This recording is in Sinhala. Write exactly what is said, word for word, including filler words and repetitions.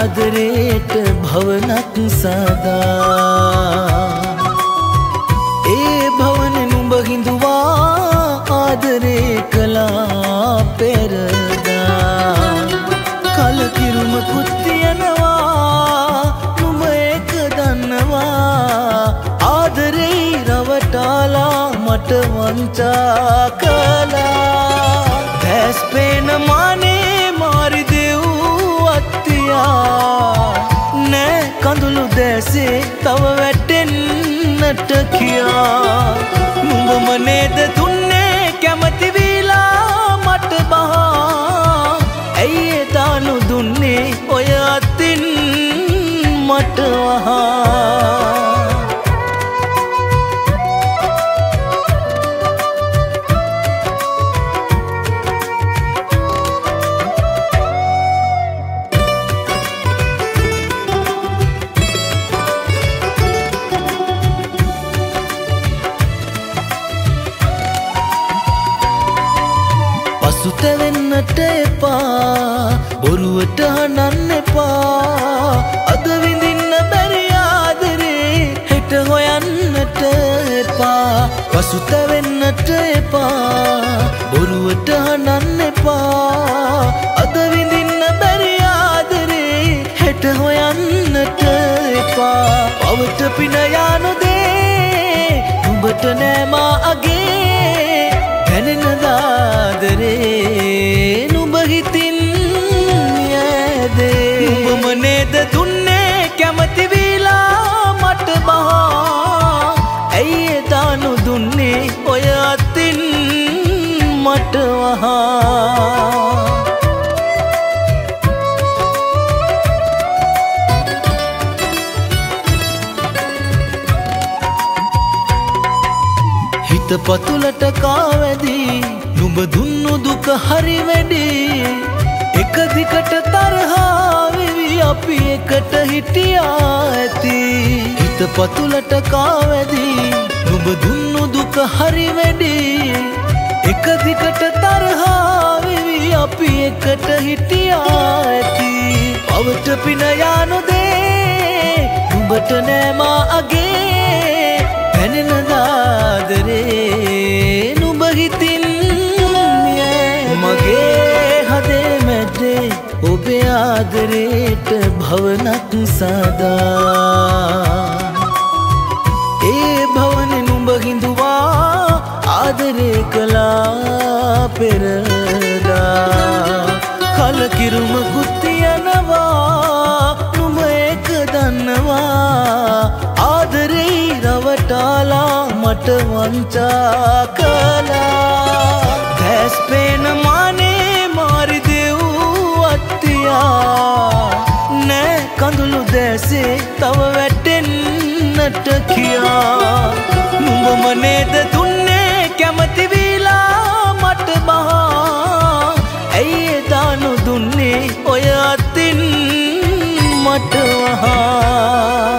ආදරේට භවනක් සදා ඒ භවනේ නුඹ හිඳුවා ආදරේ කළා පෙරදා කලකිරුම කුත්තියනවා නුඹ ඒක දන්නවා ආදරේ රවටාලා මට වංචා කළා දැස් පේන මානේ මාරි දෙව් අත්තියා නෑ කඳුළු දැසේ තව වැටෙන්නට කියා නුඹම නේද දුන්නේ කැමති වීලා මට බහා ඇයි ඒ දානු දුන්නේ ඔය අතින් මට වහා පසුතැවෙන්නට එපා බොරුවට හනන්න එපා අද විඳින්න බැරි ආදරේ හෙට හොයන්නට එපා පසුතැවෙන්නට එපා බොරුවට හනන්න එපා අද විඳින්න බැරි ආදරේ හෙට හොයන්නට එපා පවට පින යානු දේ නුඹට නෑ මා අගේ දැනෙන ආදරේ නුඹ හිතින් යෑදේ නුඹම නේද දුන්නේ කැමති වීලා මට බහා ඇයි ඒ දානු දුන්නේ ඔය අතින් මට වහා හිත පතුලට කාවැදී නුඹ දුන්නු දුක හරි වැඩි එක දිකට තරහා වෙවි අපි එකට හිටියා ඇති හිත පතුලට කාවැදී නුඹ දුන්නු දුක හරි වැඩි එක දිකට තරහා වෙවි අපි එකට හිටියා ඇති පවට පින යානු දේ නුඹට නෑ මා අගේ දැනෙන ආදරේ නුඹ හිතින් මගේ හදේ මැද්දේ ඔබේ ආදරේට භවනක් සදා ඒ භවනේ නුඹ හිඳුවා ආදරේ කළා පෙරදා කලකිරුම කුත්තියනවා නුඹ ඒක දන්නවා ආදරේ රවටාලා මට වංචා කළා දැස් පේන මානේ මාරි දෙව් අත්තියා නෑ කඳුළු දැසේ තව වැටෙන්නට කියා නුඹම නේද දුන්නේ කැමති වීලා මට බහා ඇයි ඒ දානු දුන්නේ ඔය අතින් මට වහා